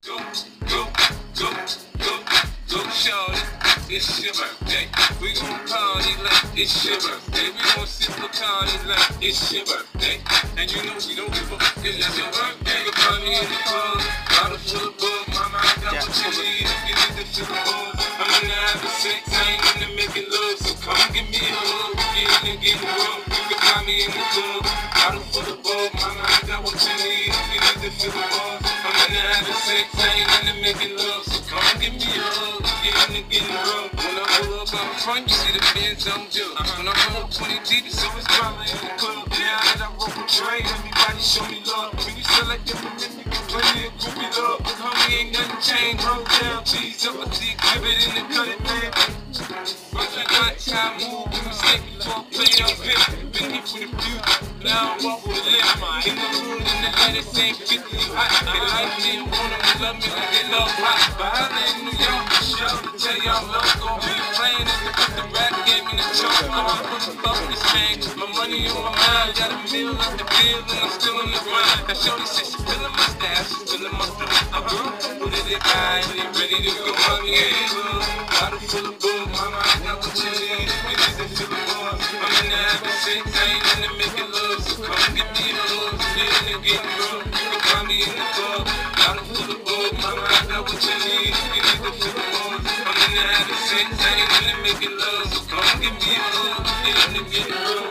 Go, go, go, go, go, shorty. It's your birthday. We gon' party like it's your birthday. We gon' sip Bacardi like it's your birthday. And you know we don't give a fuck, it's your birthday. You can find me in the club, bottle full of bug. Mama, I got what you need if you need to feel the bug. I'm in the having sex, I ain't into making love. So come give me a hug, get in and get rough. You can find me in the club, bottle full of bug. Mama, I got what you need if you need to feel the bug. I'm in the having sex, I ain't into making love. So come give me a hug, get in and get rough. When I pull up out front, you see the Benz on jug. When I pull up 20 deep, it's always drama in the club. Now that I roll with Trey, everybody show me love. When you sell like them, then you can play me a groupie love. Homie, ain't nothing changed. Roll down, cheese up, I see exhibit in the cutting, man. But I got time, move, we mistake before I play up here. Been here for the future, now I walk with a limp. In the mood, in the light, it ain't 50, you hot. They like me and want them to love me like they love hot. But I live in New York, show to tell y'all Loskob. Playing is to put the rap game in the choke. I'm putting up this thing. My money on my mind, got a meal up the bill, and I'm still in the grind. Now shorty said she feeling my style, she feeling my flow. I'm put it in high, and they ready to go. Mommy in the club, bottle full of bug. Mama, I got what you need, you need to feel the bug. I'm in the having sex, I ain't into making love. So come give me a hug, get in and get rough. You can find me in the club, bottle full of bug. Mama, I got what you need, you need to feel the bug. I'm in the having sex, I ain't into making love. So come give me a hug, get in and get rough.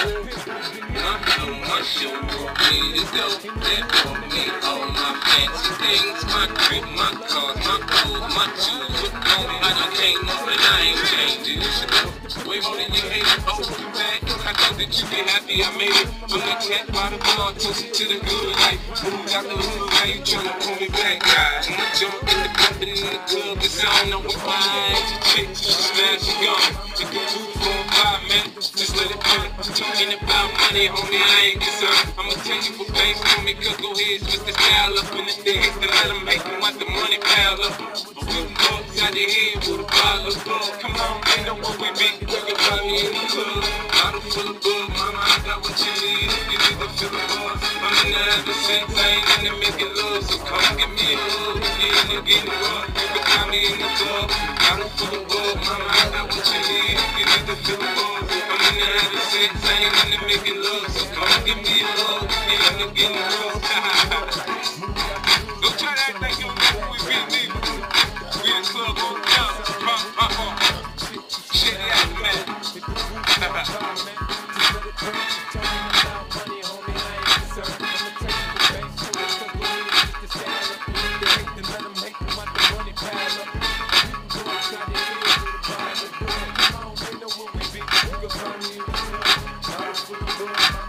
My show brought me to go, that brought me all my fancy things. My crib, my cars, my clothes, my shoes. Look on me, I done came up and I ain't changing. You should know way more than you hate it. Oh, you back, I thought that you be happy I made it. From the cat by the bar, toasted to the good life. Moved out the hood, now you tryna pull me back, guys. My junk in the company, in the club, it's on, I'm fine. Chick, you smash, you gone. You can do it for 5 minutes, just let it burn. Talking about money, homie, I ain't concerned. I'ma tell you what banks for me, cause go ahead, switch the style up in the days. Then let them make them want the money pile up. With bugs out the head with a bottle of bug. Come on, they know what we be. You can find me in the club, bottle full of bug. Mama, I got what you need, you need to feel the bug. I'm in the having sex, I ain't into making love. So come give me a hug, get in and get rough. You can find me in the club, bottle full of bug. Mama, I got what you need, you need to feel the bug. I'm in the having sex, I ain't into making love. So come give me a hug, get in and get rough. Don't try to act like you don't know who we be, nigga. We the club on down, shit, yeah, man. Come on, they know what we be. You can find me in the club, bottle full of bug.